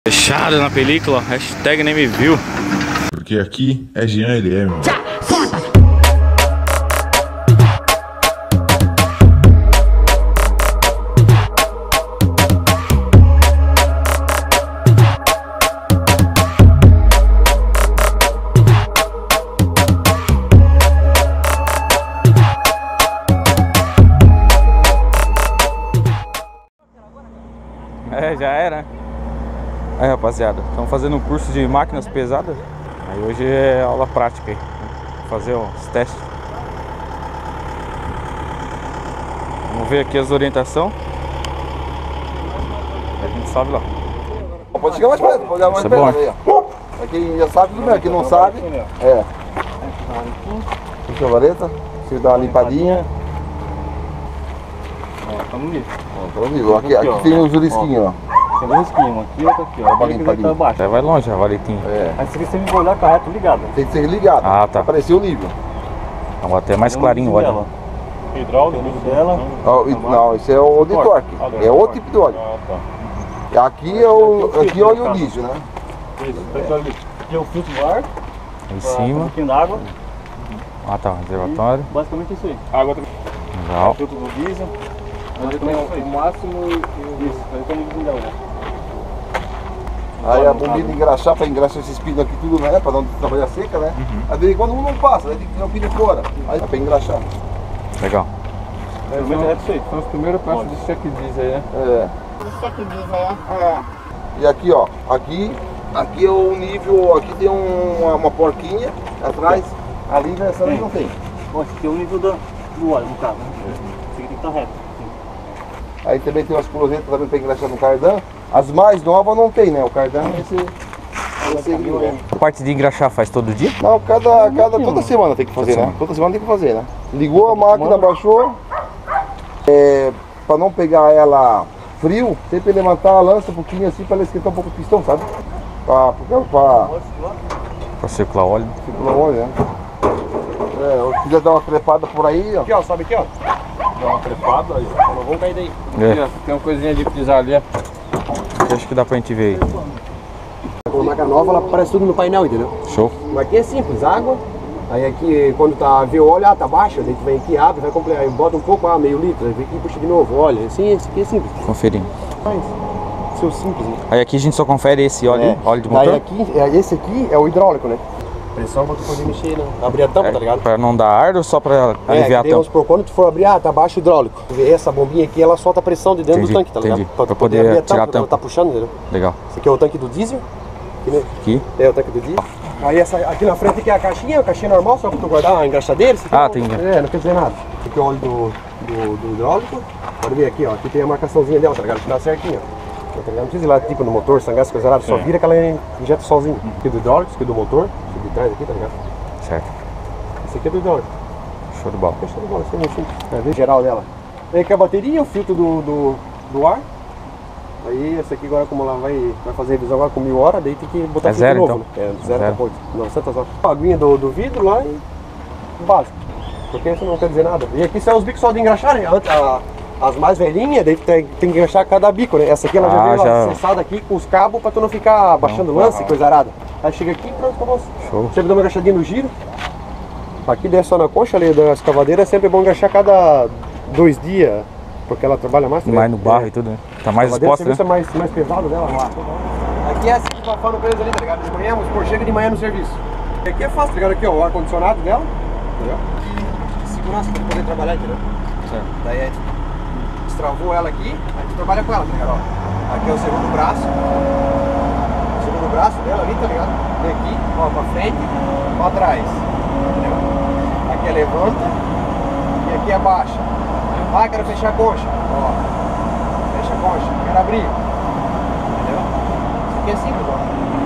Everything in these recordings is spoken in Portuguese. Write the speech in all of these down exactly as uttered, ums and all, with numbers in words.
Fechado na película, hashtag nem me viu. Porque aqui é Jean L M, mano. É, já era. Aí, rapaziada, estamos fazendo um curso de máquinas pesadas. Aí hoje é aula prática aí. Vou fazer os testes. Vamos ver aqui as orientações. A gente sobe lá. Pode chegar mais perto, pode olhar mais Isso é perto bom. aí, ó. Aqui já sabe tudo bem, aqui não sabe. É. Puxa a vareta, você dá uma limpadinha. Ó, tá no nível. Ó, tá no nível. Aqui, aqui tem os risquinhos, ó. Tem um risquinho, aqui e outro aqui, ó. Bem que tá abaixo. Aí vai longe a valetinha. É. Aí se você me olhar com a reta ligada. Tem que ser ligado. Ah, tá. Pra aparecer o nível. Então até mais clarinho o óleo. Hidráulico, o nível dela. Ó, e- não, esse é o de torque. É outro tipo de óleo. Ah, tá. E aqui é o, aqui é o óleo diesel, né? Isso, então aqui aqui é o filtro do ar. Aí em pra- Um cima. pouquinho d'água. Ah, tá, reservatório. E basicamente isso aí. Água também. Legal. Filtro do diesel. Basicamente isso aí. O máximo e o... Isso, aí tem o nível dela, né? Aí a bombinha de engraxar, pra engraxar esses pinos aqui tudo, né? Pra não trabalhar seca, né? Aí de vez em quando um não passa, aí tem que tirar o pino fora. Aí dá pra engraxar. Legal. Basicamente é isso aí. São os primeiros passos de check diesel aí, né? É. E aqui, ó, aqui, aqui é o nível, aqui tem um- uma, uma porquinha atrás, ali nessa ali não tem. Bom, esse aqui é o nível do, do óleo, no caso, né? Esse aqui tem que estar reto. Aí também tem umas cruzetas também pra engraxar no cardan. As mais novas não tem, né? O cardan é esse, esse aqui, né? A parte de engraxar faz todo dia? Não, cada, cada, toda semana tem que fazer, né? Toda semana tem que fazer, né? Ligou a máquina, baixou. É, pra não pegar ela frio, sempre levantar a lança um pouquinho assim pra ela esquentar um pouco o pistão, sabe? Pra, pra, pra Pra circular óleo. circular o óleo, né? É, se quiser dar uma trepada por aí, ó. Aqui, ó, sobe aqui, ó. Dá uma trepada aí, ó. Não vamos cair daí. É. Aqui, ó, tem uma coisinha de pisar ali, ó. Acho que dá pra gente ver aí. Com a máquina nova, ela aparece tudo no painel, entendeu? Show. Mas aqui é simples, água. Aí aqui, quando tá, vê o óleo, ah, tá baixo, daí tu vem aqui, abre, vai completar, aí bota um pouco, ah, meio litro, aí vem aqui e puxa de novo, olha, assim, esse aqui é simples. Conferindo. Mas, seu simples, né? Aí aqui a gente só confere esse óleo, É. óleo de Daí motor. aqui, é, esse aqui é o hidráulico, né? Pressão pra tu poder mexer, né? Abrir a tampa, É, tá ligado? pra não dar ar ou só pra É, aliviar que a Deus, tampa? por quando tu for abrir, ah, tá baixo o hidráulico. Tu vê essa bombinha aqui, ela solta a pressão de dentro Entendi, do tanque, tá ligado? entendi. Pra, Pra tu poder poder abrir a tirar a tampa, quando tampa. tá puxando, entendeu? Legal. Esse aqui é o tanque do diesel. Aqui, né? Aqui. É o tanque do diesel. Aí essa, aqui na frente aqui é a caixinha, a caixinha normal, só pra tu guardar a engraxadeira. Isso aqui Ah, não- tem. É, não quer dizer nada. Esse aqui é o óleo do, do, do hidráulico. Pode ver aqui, ó. Aqui tem a marcaçãozinha dela, tá ligado? Que tá certinho, ó. Tá ligado? Não precisa ir lá tipo no motor, sangar as coisas lá, só vira que ela injeta sozinho. Aqui do hidráulico, esse aqui do motor, esse de trás aqui, tá ligado? Certo. Esse aqui é do hidráulico. Show de bola. Fechou de bola, assim, assim. É, vê geral dela. Aí aqui a bateria, o filtro do, do, do ar. Aí essa aqui agora, como ela vai, vai fazer revisão agora com mil horas, daí tem que botar É filtro zero, novo, então? né? É, zero, Zero. pra novecentas horas. A aguinha do, do vidro lá e básico. Porque isso não quer dizer nada. E aqui são os bicos só de engraxar, né? A- a- As mais velhinhas, daí tem, tem que engraxar cada bico, né? Essa aqui ela já Ah, veio já. acessada aqui com os cabos pra tu não ficar baixando lance e coisa arada. Aí chega aqui e pronto, acabou. Show. Sempre dá uma engraxadinha no giro. Aqui desce só na coxa ali da escavadeira, é sempre bom engraxar cada dois dias, porque ela trabalha mais. Mais no barro é. e tudo, né? Tá mais A escavadeira, exposta, né? serviço é mais, mais pesado dela lá. Aqui é assim que vai falando pra eles ali, tá ligado? De manhã, por chega de manhã no serviço. E aqui é fácil, tá ligado? Aqui ó, o ar-condicionado dela, entendeu? E segurança pra poder trabalhar, entendeu? Certo. Daí a gente destravou ela aqui, a gente trabalha com ela, tá ligado? Ó, aqui é o segundo braço. O segundo braço dela ali, tá ligado? Vem aqui, ó, pra frente, pra trás. Entendeu? Aqui é levanta e aqui é baixa. Ah, quero fechar a concha. Ó. Fecha a concha, quero abrir. Entendeu? Isso aqui é simples, ó.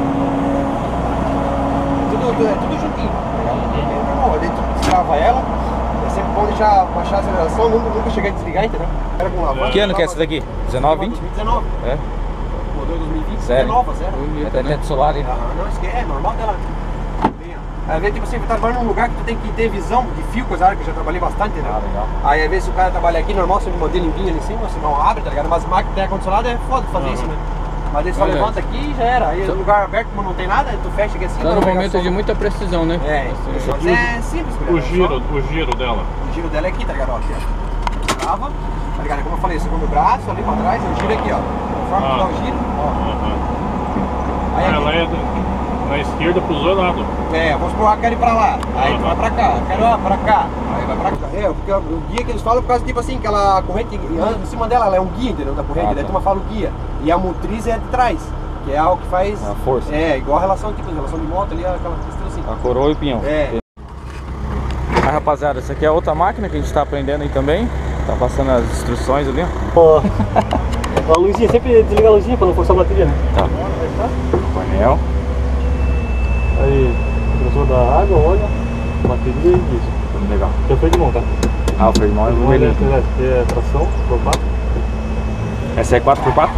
É tudo, tudo- é tudo juntinho. Tá ligado? É bom, daí tu destrava ela. É sempre bom deixar baixar a aceleração, nunca, nunca chegar a desligar, entendeu? Era com lavanda. Que ano que é essa daqui? dezenove, vinte? dois mil e dezenove. É? Modelo dois mil e vinte. Sério? É nova, zero. É até teto solar, hein? Ah, não, isso aqui é normal dela. Às vezes, tipo assim, você tá trabalhando num lugar que tu tem que ter visão de fio, coisa área que eu já trabalhei bastante, entendeu? Ah, legal. Aí, às vezes, o cara trabalha aqui, normal, você mantém limpinho ali em cima, você não abre, tá ligado? Mas máquina tem ar-condicionado é foda de fazer isso, né? Mas ele só Olha. levanta aqui e já era. Aí no lugar aberto, como não tem nada, tu fecha aqui assim. Tá pra no não pegar momento sol. de muita precisão, né? É, mas é simples, O cara. giro, o giro dela. O giro dela é aqui, tá ligado? Ó, aqui, ó. Trava, tá ligado? Como eu falei, segundo braço ali pra trás, o giro aqui, ó. Conforme Ah. tu dá o giro, ó. Aham. Aí Ela aqui. é da- na esquerda pros dois lados. É, vamos supor, ah, quero ir pra lá. Aí tu Aham. vai pra cá, quero ir pra cá. Aí vai pra cá. É, porque o guia que eles falam por causa, tipo assim, que ela, a corrente anda em cima dela, ela é um guia, entendeu? Da corrente, Ah, daí tá. a turma fala o guia. E a motriz é de trás, que é o que faz. A força. É, igual a relação, tipo, a relação de moto ali, aquela questão assim. A coroa e o pinhão. É. Aí, rapaziada, essa aqui é outra máquina que a gente tá aprendendo aí também. Tá passando as instruções ali, ó. Ó, a luzinha, sempre desliga a luzinha pra não forçar a bateria, né? Tá. Painel. Aí, compressor da água, óleo, bateria e isso. Tudo legal. Já foi de mão, tá? Ah, o freio de mão é Freio de mão é, vermelhinho. é, é tração, por quatro. Essa é quatro por quatro?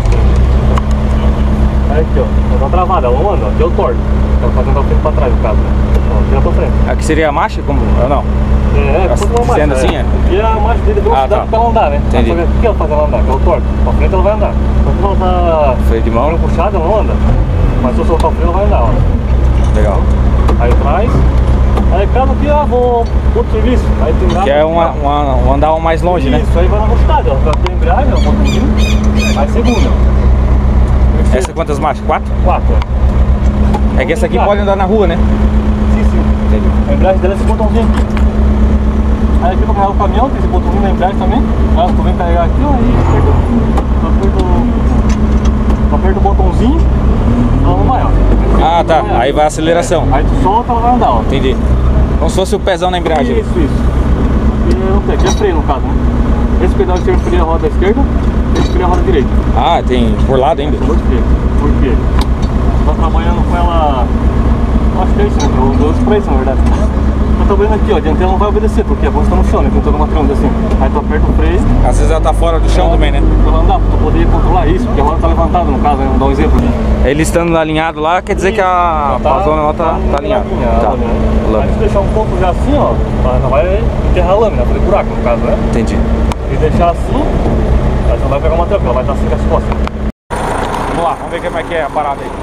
Aí aqui, ó, ela tá travada, ela não anda, ó, aqui é o torque. Ela fazendo pra frente e pra trás, no caso, né? Ó, aqui é pra frente. Aqui seria a marcha? Como? Ou não? É, é, Assim, como uma sendo marcha, assim, é? Aqui é a marcha dele de velocidade Ah, tá. pra ela andar, né? Entendi. Ela faz- O que ela faz ela andar? Que é o torque. Pra frente ela vai andar. Quando ela tá Freio de mão. puxada, ela não anda. Mas se eu soltar o freio, ela vai andar, ó. Legal. Aí atrás. Aí caso aqui, ó, vou pro outro serviço. Aí tem nada. Que é uma, uma, um andar mais longe, né? Isso, aí vai na velocidade, ó. Vai ter embreagem, ó, botãozinho. Aí segunda. Terceira, Essa quantas marchas? Quatro? quatro, ó. É que essa aqui pode andar na rua, né? Sim, sim. Entendi. A embreagem dela é esse botãozinho aqui. Aí aqui pra carregar o caminhão, tem esse botãozinho na embreagem também. Aí tu vem carregar aqui, ó, e aperta, tu aperta, o- tu aperta o botãozinho, ela não vai, ó. Ah, tá. Aí vai a aceleração. Aí tu solta, ela vai andar, ó. Entendi. Como se fosse o pezão na embreagem. Isso, isso. E não tem, aqui é freio no caso, né? Esse pedal esquerdo freia a roda esquerda, esse freia a roda direita. Ah, tem por lado ainda. São dois freios. Por quê? Você tá trabalhando com ela. Acho que é isso, né? Eu uso pra isso, na verdade. Tá trabalhando aqui, ó. A dianteira não vai obedecer, porque a bolsa tá no chão, né? Tem toda uma trama assim. Aí tu aperta o freio. Às vezes ela tá fora do chão também, né? Pra ela andar, pra tu poder controlar isso, porque a roda tá levantada no caso, né? Vamos dar um exemplo aqui. Ele estando alinhado lá, quer dizer que a Tá- zona lá tá, tá alinhada. Tá. a lâmina. Aí Lâmina. se deixar um pouco já assim, ó, ela não vai enterrar a lâmina, fazer buraco no caso, né? Entendi. E deixar assim, aí você não vai pegar uma tampa, ela vai estar assim com as costas. Vamos lá, vamos ver como é que é a parada aí.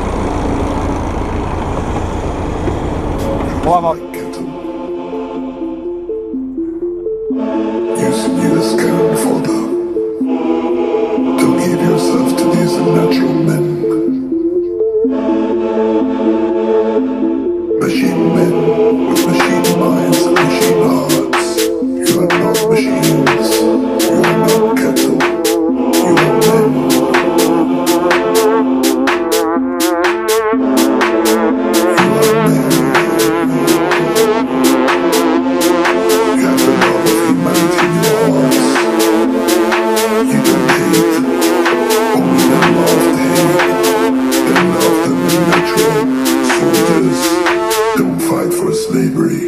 Vamos lá, Mal. Use, use gun for the. Don't give yourself to these unnatural men. Machine men with machine minds and machine hearts. You are not machines. You are not cattle. You are men. You are men. You have the love of humanity in your hearts. You don't hate, only them love the hate. Them love them unnatural soldiers. Don't fight for slavery.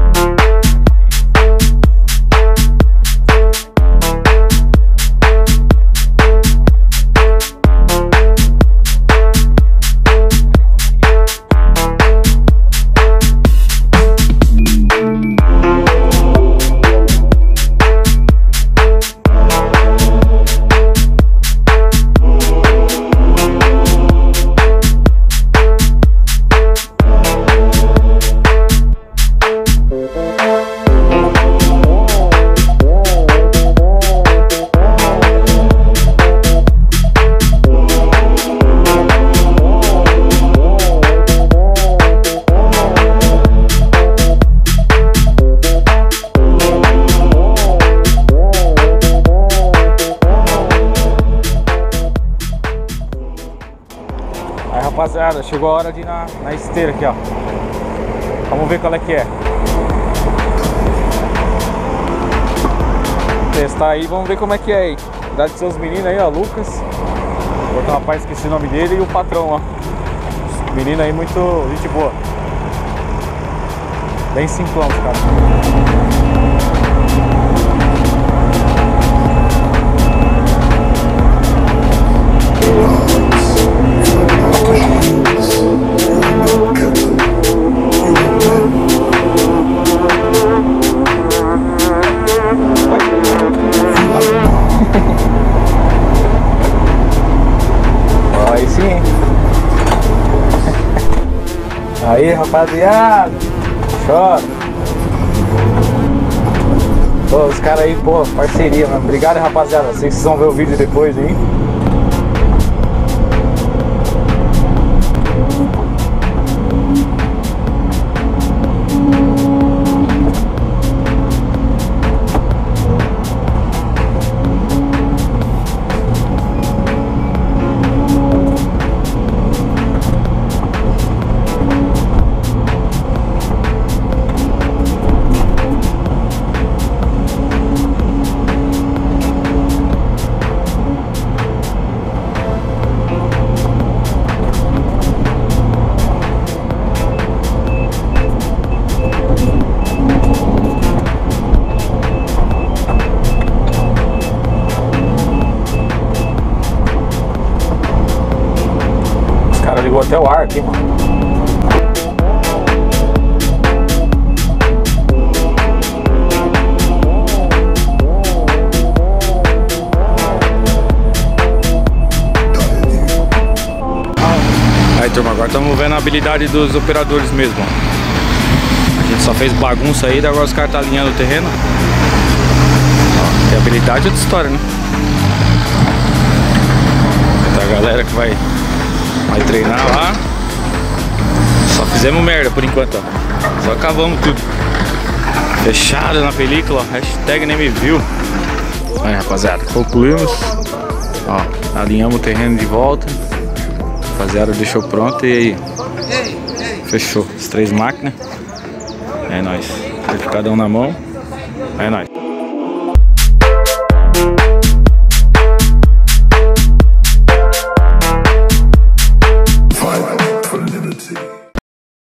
Aí, rapaziada, chegou a hora de ir na, na esteira aqui, ó. Vamos ver qual é que é. Testar aí, vamos ver como é que é aí. Cuidado de seus meninos aí, ó, Lucas. Outro rapaz, esqueci o nome dele, e o patrão, ó. Os meninos aí, muito gente boa. Bem simplão, cara. Aí, rapaziada. Chora. Pô, os caras aí, pô, parceria, mano. Obrigado, rapaziada. Vocês vão ver o vídeo depois aí. Ligou até o ar aqui, mano. Aí, turma, agora estamos vendo a habilidade dos operadores mesmo, ó. A gente só fez bagunça aí, agora os caras estão alinhando o terreno. Ó, tem habilidade é outra história, né? Tá a galera que vai Vai treinar lá. Só fizemos merda por enquanto, ó. Só acabamos tudo. Fechado na película, ó. Hashtag nem me viu. Aí, rapaziada, concluímos. Ó, alinhamos o terreno de volta. Rapaziada, deixou pronto e aí. Fechou as três máquinas. É nóis. Cada um na mão. É nóis.